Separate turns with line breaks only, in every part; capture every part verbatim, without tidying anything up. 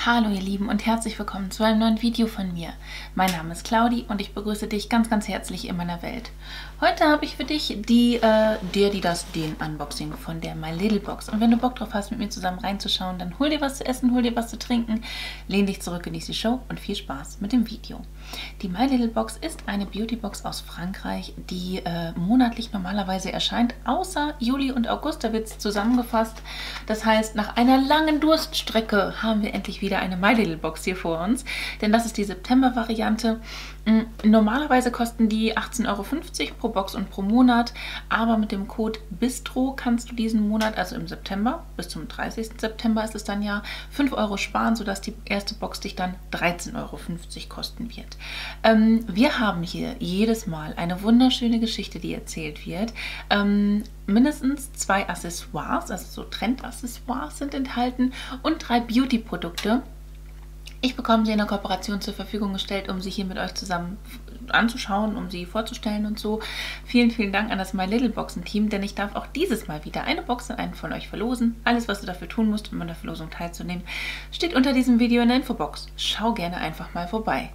Hallo ihr Lieben und herzlich willkommen zu einem neuen Video von mir. Mein Name ist Claudi und ich begrüße dich ganz ganz herzlich in meiner Welt. Heute habe ich für dich die äh, der, die das, den Unboxing von der My Little Box. Und wenn du Bock drauf hast, mit mir zusammen reinzuschauen, dann hol dir was zu essen, hol dir was zu trinken, lehn dich zurück, genieß die Show und viel Spaß mit dem Video. Die My Little Box ist eine Beauty-Box aus Frankreich, die äh, monatlich normalerweise erscheint, außer Juli und August, da wird es zusammengefasst. Das heißt, nach einer langen Durststrecke haben wir endlich wieder eine My Little Box hier vor uns, denn das ist die September-Variante. Normalerweise kosten die achtzehn Euro fünfzig pro Box und pro Monat, aber mit dem Code BISTRO kannst du diesen Monat, also im September, bis zum dreißigsten September ist es dann ja, fünf Euro sparen, sodass die erste Box dich dann dreizehn Euro fünfzig kosten wird. Ähm, wir haben hier jedes Mal eine wunderschöne Geschichte, die erzählt wird. Ähm, mindestens zwei Accessoires, also so Trendaccessoires sind enthalten und drei Beauty-Produkte. Ich bekomme sie in der Kooperation zur Verfügung gestellt, um sie hier mit euch zusammen anzuschauen, um sie vorzustellen und so. Vielen, vielen Dank an das My Little Boxen Team, denn ich darf auch dieses Mal wieder eine Box an einen von euch verlosen. Alles, was du dafür tun musst, um an der Verlosung teilzunehmen, steht unter diesem Video in der Infobox. Schau gerne einfach mal vorbei.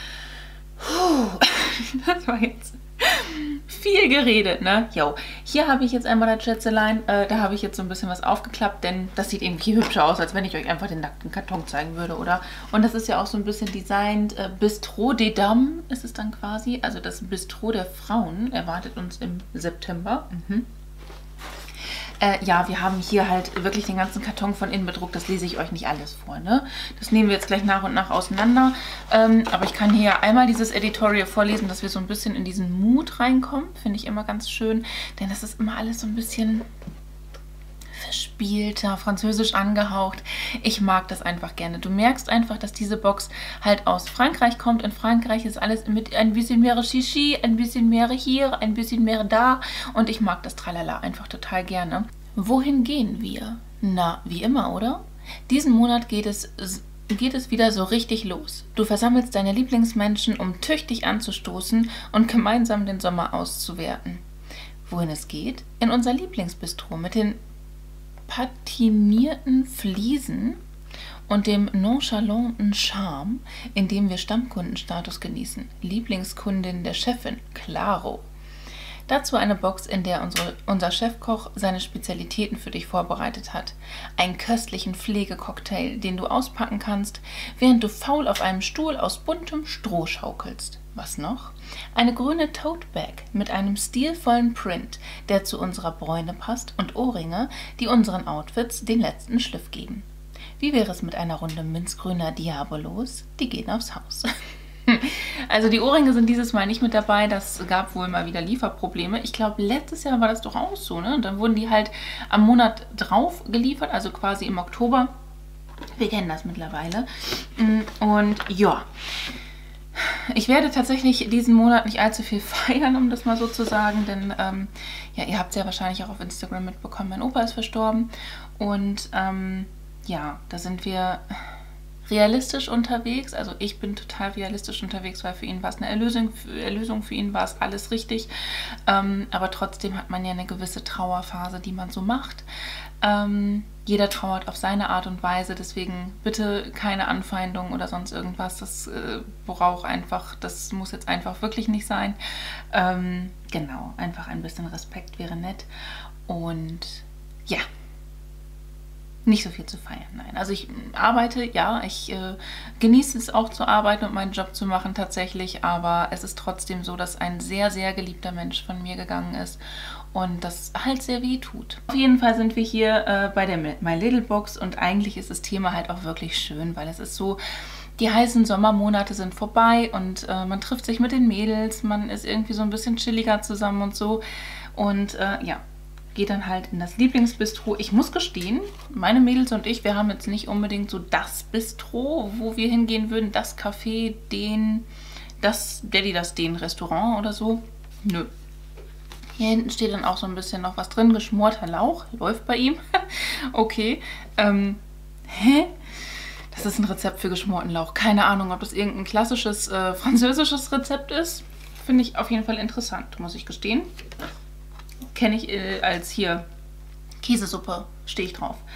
Puh, das war jetzt viel geredet, ne? Jo, hier habe ich jetzt einmal das Schätzelein. Äh, da habe ich jetzt so ein bisschen was aufgeklappt, denn das sieht irgendwie hübscher aus, als wenn ich euch einfach den nackten Karton zeigen würde, oder? Und das ist ja auch so ein bisschen designt. Äh, Bistro des Dames ist es dann quasi. Also das Bistro der Frauen erwartet uns im September. Mhm. Äh, ja, wir haben hier halt wirklich den ganzen Karton von innen bedruckt. Das lese ich euch nicht alles vor, ne? Das nehmen wir jetzt gleich nach und nach auseinander. Ähm, aber ich kann hier einmal dieses Editorial vorlesen, dass wir so ein bisschen in diesen Mut reinkommen. Finde ich immer ganz schön, denn das ist immer alles so ein bisschen verspielter, französisch angehaucht. Ich mag das einfach gerne. Du merkst einfach, dass diese Box halt aus Frankreich kommt. In Frankreich ist alles mit ein bisschen mehr Shishi, ein bisschen mehr hier, ein bisschen mehr da. Und ich mag das Tralala einfach total gerne. Wohin gehen wir? Na, wie immer, oder? Diesen Monat geht es... geht es wieder so richtig los. Du versammelst deine Lieblingsmenschen, um tüchtig anzustoßen und gemeinsam den Sommer auszuwerten. Wohin es geht? In unser Lieblingsbistro mit den patinierten Fliesen und dem nonchalanten Charme, in dem wir Stammkundenstatus genießen. Lieblingskundin der Chefin, Claro. Dazu eine Box, in der unsere, unser Chefkoch seine Spezialitäten für dich vorbereitet hat. Einen köstlichen Pflegecocktail, den du auspacken kannst, während du faul auf einem Stuhl aus buntem Stroh schaukelst. Was noch? Eine grüne Tote Bag mit einem stilvollen Print, der zu unserer Bräune passt, und Ohrringe, die unseren Outfits den letzten Schliff geben. Wie wäre es mit einer Runde minzgrüner Diabolos? Die gehen aufs Haus. Also die Ohrringe sind dieses Mal nicht mit dabei, das gab wohl mal wieder Lieferprobleme. Ich glaube, letztes Jahr war das doch auch so, ne? Und dann wurden die halt am Monat drauf geliefert, also quasi im Oktober. Wir kennen das mittlerweile. Und ja, ich werde tatsächlich diesen Monat nicht allzu viel feiern, um das mal so zu sagen, denn ähm, ja, ihr habt es ja wahrscheinlich auch auf Instagram mitbekommen, mein Opa ist verstorben. Und ähm, ja, da sind wir realistisch unterwegs, also ich bin total realistisch unterwegs, weil für ihn war es eine Erlösung, für, Erlösung, für ihn war es alles richtig, ähm, aber trotzdem hat man ja eine gewisse Trauerphase, die man so macht. Ähm, jeder trauert auf seine Art und Weise, deswegen bitte keine Anfeindung oder sonst irgendwas, das äh, braucht einfach, das muss jetzt einfach wirklich nicht sein. Ähm, genau, einfach ein bisschen Respekt wäre nett und ja, nicht so viel zu feiern, nein. Also ich arbeite, ja, ich äh, genieße es auch zu arbeiten und meinen Job zu machen tatsächlich, aber es ist trotzdem so, dass ein sehr, sehr geliebter Mensch von mir gegangen ist und das halt sehr weh tut. Auf jeden Fall sind wir hier äh, bei der My Little Box und eigentlich ist das Thema halt auch wirklich schön, weil es ist so, die heißen Sommermonate sind vorbei und äh, man trifft sich mit den Mädels, man ist irgendwie so ein bisschen chilliger zusammen und so und äh, ja, geht dann halt in das Lieblingsbistro. Ich muss gestehen, meine Mädels und ich, wir haben jetzt nicht unbedingt so das Bistro, wo wir hingehen würden, das Café, den, das, Daddy, das, den Restaurant oder so. Nö. Hier hinten steht dann auch so ein bisschen noch was drin, geschmorter Lauch, läuft bei ihm. Okay. Ähm, hä? Das ist ein Rezept für geschmorten Lauch. Keine Ahnung, ob das irgendein klassisches äh, französisches Rezept ist. Finde ich auf jeden Fall interessant, muss ich gestehen. Kenne ich äh, als hier Käsesuppe, stehe ich drauf.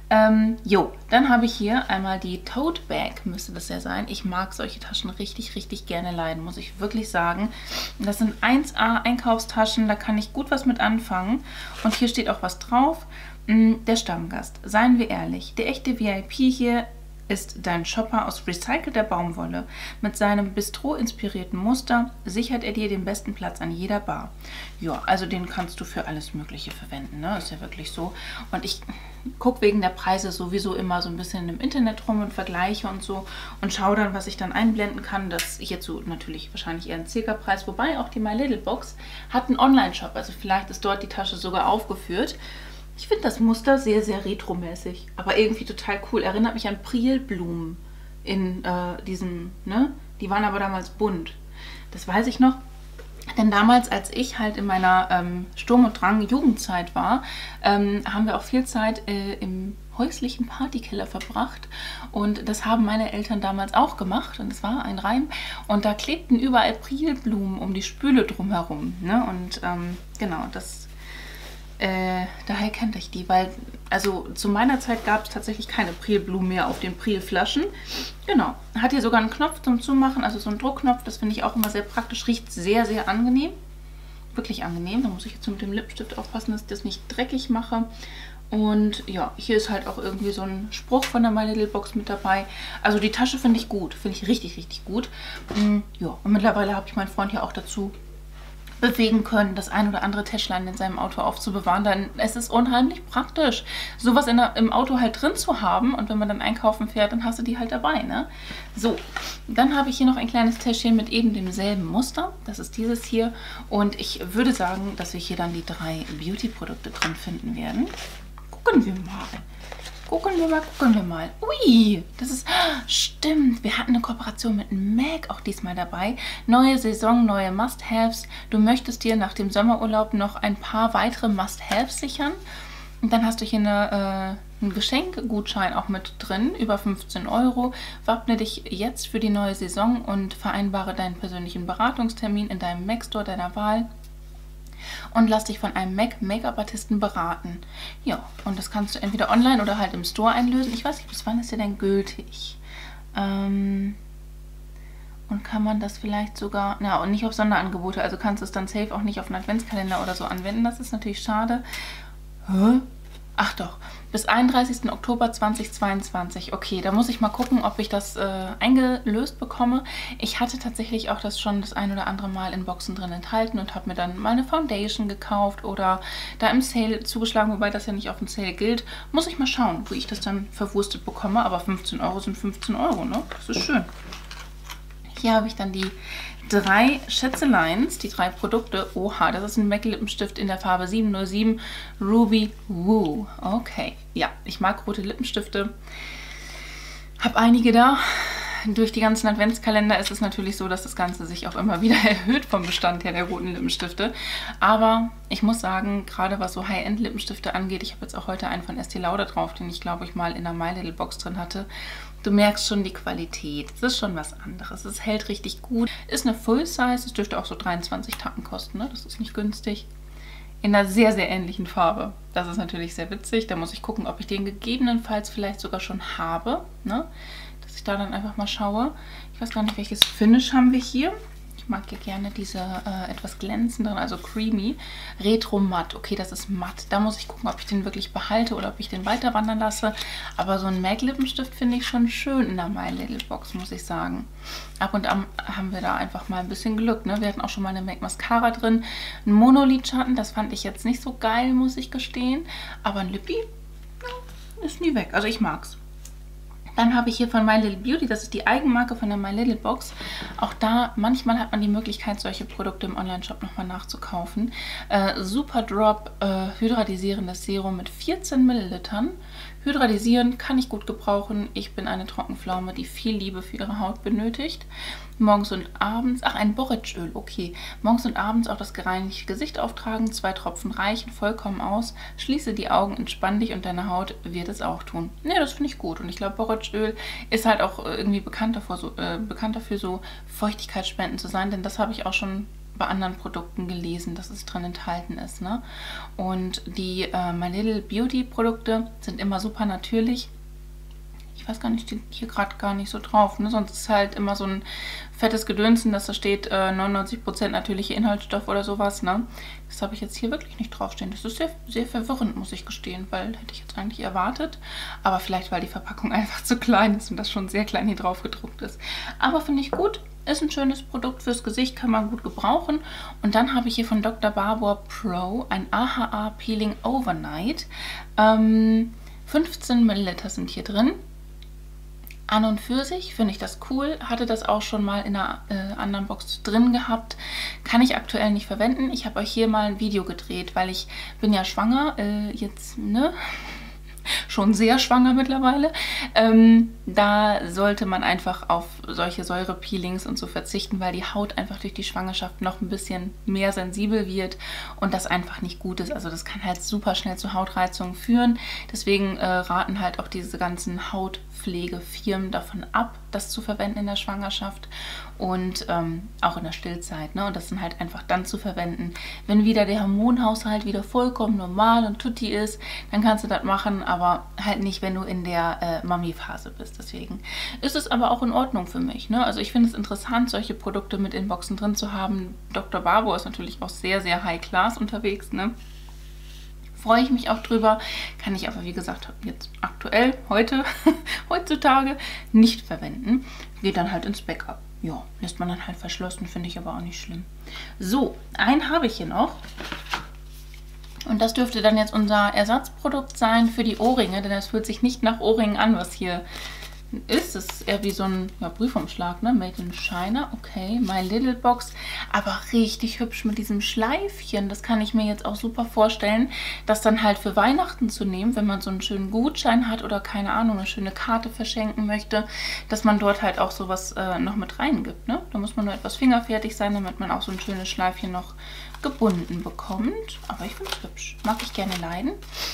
Ähm, jo, dann habe ich hier einmal die Tote Bag, müsste das ja sein. Ich mag solche Taschen richtig, richtig gerne leiden, muss ich wirklich sagen. Das sind eins A Einkaufstaschen, da kann ich gut was mit anfangen. Und hier steht auch was drauf. Der Stammgast, seien wir ehrlich, der echte V I P hier ist dein Shopper aus recycelter Baumwolle. Mit seinem Bistro-inspirierten Muster sichert er dir den besten Platz an jeder Bar. Ja, also den kannst du für alles Mögliche verwenden, ne? Ist ja wirklich so. Und ich gucke wegen der Preise sowieso immer so ein bisschen im Internet rum und vergleiche und so und schaue dann, was ich dann einblenden kann. Das hierzu natürlich wahrscheinlich eher ein Zirka-Preis, wobei auch die My Little Box hat einen Online-Shop, also vielleicht ist dort die Tasche sogar aufgeführt. Ich finde das Muster sehr, sehr retromäßig, aber irgendwie total cool. Erinnert mich an Prilblumen in äh, diesem, ne? Die waren aber damals bunt. Das weiß ich noch. Denn damals, als ich halt in meiner ähm, Sturm- und Drang-Jugendzeit war, ähm, haben wir auch viel Zeit äh, im häuslichen Partykeller verbracht. Und das haben meine Eltern damals auch gemacht. Und es war ein Reim. Und da klebten überall Prilblumen um die Spüle drumherum. Ne? Und ähm, genau, das... Äh, daher kannte ich die, weil, also zu meiner Zeit gab es tatsächlich keine Prilblumen mehr auf den Prilflaschen. Genau. Hat hier sogar einen Knopf zum Zumachen, also so einen Druckknopf, das finde ich auch immer sehr praktisch, riecht sehr, sehr angenehm. Wirklich angenehm, da muss ich jetzt mit dem Lippenstift aufpassen, dass ich das nicht dreckig mache. Und ja, hier ist halt auch irgendwie so ein Spruch von der My Little Box mit dabei. Also die Tasche finde ich gut, finde ich richtig, richtig gut. Mhm, ja, und mittlerweile habe ich meinen Freund ja auch dazu bewegen können, das ein oder andere Täschlein in seinem Auto aufzubewahren, dann es ist unheimlich praktisch, sowas in der, im Auto halt drin zu haben und wenn man dann einkaufen fährt, dann hast du die halt dabei, ne? So, dann habe ich hier noch ein kleines Täschchen mit eben demselben Muster, das ist dieses hier und ich würde sagen, dass wir hier dann die drei Beauty-Produkte drin finden werden. Gucken wir mal. Gucken wir mal, gucken wir mal. Ui, das ist... Stimmt, wir hatten eine Kooperation mit M A C auch diesmal dabei. Neue Saison, neue Must-Haves. Du möchtest dir nach dem Sommerurlaub noch ein paar weitere Must-Haves sichern. Und dann hast du hier eine, äh, einen Geschenkgutschein auch mit drin, über fünfzehn Euro. Wappne dich jetzt für die neue Saison und vereinbare deinen persönlichen Beratungstermin in deinem M A C-Store deiner Wahl. Und lass dich von einem M A C Make-up-Artisten beraten. Ja, und das kannst du entweder online oder halt im Store einlösen. Ich weiß nicht, bis wann ist der denn gültig? Ähm und kann man das vielleicht sogar... Na, und nicht auf Sonderangebote. Also kannst du es dann safe auch nicht auf einen Adventskalender oder so anwenden. Das ist natürlich schade. Hä? Ach doch, bis einunddreißigsten Oktober zweitausendzweiundzwanzig. Okay, da muss ich mal gucken, ob ich das äh, eingelöst bekomme. Ich hatte tatsächlich auch das schon das ein oder andere Mal in Boxen drin enthalten und habe mir dann mal eine Foundation gekauft oder da im Sale zugeschlagen, wobei das ja nicht auf dem Sale gilt. Muss ich mal schauen, wo ich das dann verwurstet bekomme. Aber fünfzehn Euro sind fünfzehn Euro, ne? Das ist schön. Hier habe ich dann die drei Schätzeleins, die drei Produkte. Oha, das ist ein M A C Lippenstift in der Farbe sieben null sieben Ruby Woo. Okay, ja, ich mag rote Lippenstifte. Habe einige da. Durch die ganzen Adventskalender ist es natürlich so, dass das Ganze sich auch immer wieder erhöht vom Bestand her der roten Lippenstifte. Aber ich muss sagen, gerade was so High-End-Lippensstifte angeht, ich habe jetzt auch heute einen von Estee Lauder drauf, den ich glaube ich mal in der My Little Box drin hatte. Du merkst schon die Qualität. Es ist schon was anderes. Es hält richtig gut. Ist eine Full-Size. Es dürfte auch so dreiundzwanzig Tacken kosten. Ne? Das ist nicht günstig. In einer sehr, sehr ähnlichen Farbe. Das ist natürlich sehr witzig. Da muss ich gucken, ob ich den gegebenenfalls vielleicht sogar schon habe. Ne? Dass ich da dann einfach mal schaue. Ich weiß gar nicht, welches Finish haben wir hier. Ich mag hier gerne diese äh, etwas glänzenderen, also creamy. Retro matt. Okay, das ist matt. Da muss ich gucken, ob ich den wirklich behalte oder ob ich den weiter wandern lasse. Aber so ein M A C Lippenstift finde ich schon schön in der My Little Box, muss ich sagen. Ab und an haben wir da einfach mal ein bisschen Glück. Ne? Wir hatten auch schon mal eine M A C Mascara drin. Ein Monolidschatten, das fand ich jetzt nicht so geil, muss ich gestehen. Aber ein Lippi, ja, ist nie weg. Also ich mag's. Dann habe ich hier von My Little Beauty, das ist die Eigenmarke von der My Little Box. Auch da, manchmal hat man die Möglichkeit, solche Produkte im Online-Shop nochmal nachzukaufen. Äh, Super Drop äh, hydratisierendes Serum mit vierzehn Millilitern. Hydratisieren kann ich gut gebrauchen. Ich bin eine Trockenpflaume, die viel Liebe für ihre Haut benötigt. Morgens und abends, ach ein Borretschöl, okay. Morgens und abends auch das gereinigte Gesicht auftragen. Zwei Tropfen reichen vollkommen aus. Schließe die Augen, entspann dich und deine Haut wird es auch tun. Ne, das finde ich gut. Und ich glaube, Borretschöl ist halt auch irgendwie bekannt dafür, so, äh, bekannt dafür, so Feuchtigkeitsspenden zu sein. Denn das habe ich auch schon bei anderen Produkten gelesen, dass es drin enthalten ist. Ne? Und die äh, My Little Beauty Produkte sind immer super natürlich. Ich weiß gar nicht, steht hier gerade gar nicht so drauf. Ne? Sonst ist halt immer so ein fettes Gedönsen, dass da steht äh, neunundneunzig Prozent natürliche Inhaltsstoffe oder sowas. Ne? Das habe ich jetzt hier wirklich nicht draufstehen. Das ist sehr, sehr verwirrend, muss ich gestehen, weil hätte ich jetzt eigentlich erwartet. Aber vielleicht, weil die Verpackung einfach zu klein ist und das schon sehr klein hier drauf gedruckt ist. Aber finde ich gut. Ist ein schönes Produkt fürs Gesicht, kann man gut gebrauchen. Und dann habe ich hier von Doktor Barbour Pro ein A H A Peeling Overnight. Ähm, fünfzehn Milliliter sind hier drin. An und für sich finde ich das cool, hatte das auch schon mal in einer äh, anderen Box drin gehabt, kann ich aktuell nicht verwenden. Ich habe euch hier mal ein Video gedreht, weil ich bin ja schwanger, äh, jetzt, ne, schon sehr schwanger mittlerweile. Ähm, da sollte man einfach auf solche Säurepeelings und so verzichten, weil die Haut einfach durch die Schwangerschaft noch ein bisschen mehr sensibel wird und das einfach nicht gut ist. Also das kann halt super schnell zu Hautreizungen führen. Deswegen äh, raten halt auch diese ganzen Hautpflegefirmen davon ab, das zu verwenden in der Schwangerschaft und ähm, auch in der Stillzeit. Ne? Und das dann halt einfach dann zu verwenden, wenn wieder der Hormonhaushalt wieder vollkommen normal und tutti ist, dann kannst du das machen, aber halt nicht, wenn du in der äh, Mami-Phase bist. Deswegen ist es aber auch in Ordnung für mich. Ne? Also ich finde es interessant, solche Produkte mit in Boxen drin zu haben. Doktor Barbour ist natürlich auch sehr, sehr high-class unterwegs. Ne? Freue ich mich auch drüber, kann ich aber wie gesagt jetzt aktuell, heute, heutzutage nicht verwenden. Geht dann halt ins Backup. Ja, lässt man dann halt verschlossen, finde ich aber auch nicht schlimm. So, einen habe ich hier noch. Und das dürfte dann jetzt unser Ersatzprodukt sein für die Ohrringe, denn es fühlt sich nicht nach Ohrringen an, was hier ist. Es ist eher wie so ein ja, Briefumschlag, ne? Made in China. Okay, My Little Box. Aber richtig hübsch mit diesem Schleifchen. Das kann ich mir jetzt auch super vorstellen, das dann halt für Weihnachten zu nehmen, wenn man so einen schönen Gutschein hat oder keine Ahnung, eine schöne Karte verschenken möchte, dass man dort halt auch sowas äh, noch mit reingibt. Ne? Da muss man nur etwas fingerfertig sein, damit man auch so ein schönes Schleifchen noch gebunden bekommt. Aber ich finde es hübsch. Mag ich gerne leiden.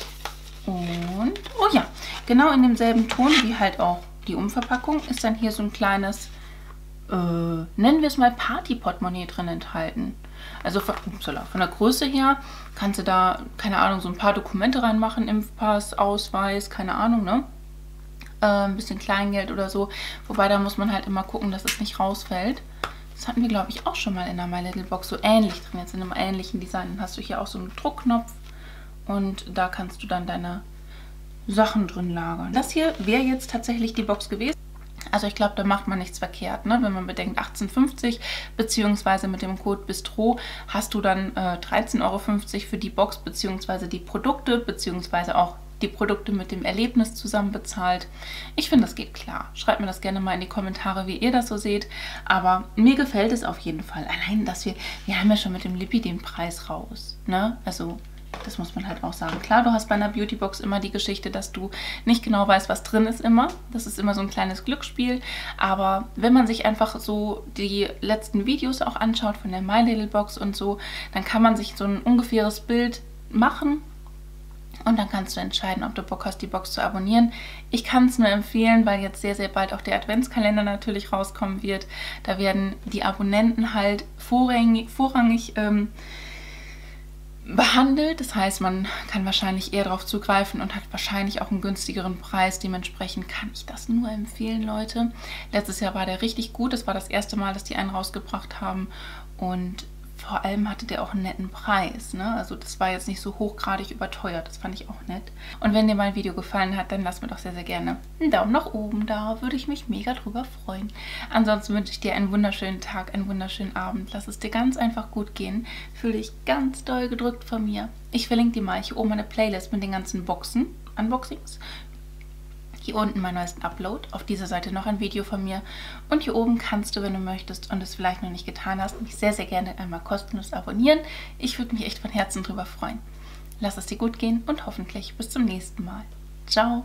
Und, oh ja, genau in demselben Ton wie halt auch die Umverpackung ist dann hier so ein kleines, äh, nennen wir es mal Party-Portemonnaie drin enthalten. Also von, upsala, von der Größe her kannst du da, keine Ahnung, so ein paar Dokumente reinmachen, Impfpass, Ausweis, keine Ahnung, ne? Äh, ein bisschen Kleingeld oder so. Wobei da muss man halt immer gucken, dass es nicht rausfällt. Das hatten wir, glaube ich, auch schon mal in der My Little Box so ähnlich drin. Jetzt in einem ähnlichen Design. Dann hast du hier auch so einen Druckknopf und da kannst du dann deine Sachen drin lagern. Das hier wäre jetzt tatsächlich die Box gewesen. Also ich glaube, da macht man nichts verkehrt, ne? Wenn man bedenkt achtzehn fünfzig beziehungsweise mit dem Code BISTRO hast du dann äh, dreizehn Euro fünfzig für die Box beziehungsweise die Produkte beziehungsweise auch die Produkte mit dem Erlebnis zusammen bezahlt. Ich finde, das geht klar. Schreibt mir das gerne mal in die Kommentare, wie ihr das so seht. Aber mir gefällt es auf jeden Fall. Allein, dass wir, wir haben ja schon mit dem Lippi den Preis raus, ne? Also das muss man halt auch sagen. Klar, du hast bei einer Beautybox immer die Geschichte, dass du nicht genau weißt, was drin ist immer. Das ist immer so ein kleines Glücksspiel. Aber wenn man sich einfach so die letzten Videos auch anschaut von der My Little Box und so, dann kann man sich so ein ungefähres Bild machen. Und dann kannst du entscheiden, ob du Bock hast, die Box zu abonnieren. Ich kann es nur empfehlen, weil jetzt sehr, sehr bald auch der Adventskalender natürlich rauskommen wird. Da werden die Abonnenten halt vorrangig, vorrangig ähm, behandelt. Das heißt, man kann wahrscheinlich eher darauf zugreifen und hat wahrscheinlich auch einen günstigeren Preis. Dementsprechend kann ich das nur empfehlen, Leute. Letztes Jahr war der richtig gut. Das war das erste Mal, dass die einen rausgebracht haben. Und vor allem hatte der auch einen netten Preis. Ne? Also das war jetzt nicht so hochgradig überteuert. Das fand ich auch nett. Und wenn dir mein Video gefallen hat, dann lass mir doch sehr, sehr gerne einen Daumen nach oben da. Würde ich mich mega drüber freuen. Ansonsten wünsche ich dir einen wunderschönen Tag, einen wunderschönen Abend. Lass es dir ganz einfach gut gehen. Fühl dich ganz doll gedrückt von mir. Ich verlinke dir mal hier oben eine Playlist mit den ganzen Boxen, Unboxings. Hier unten mein neuesten Upload, auf dieser Seite noch ein Video von mir und hier oben kannst du, wenn du möchtest und es vielleicht noch nicht getan hast, mich sehr, sehr gerne einmal kostenlos abonnieren. Ich würde mich echt von Herzen drüber freuen. Lass es dir gut gehen und hoffentlich bis zum nächsten Mal. Ciao!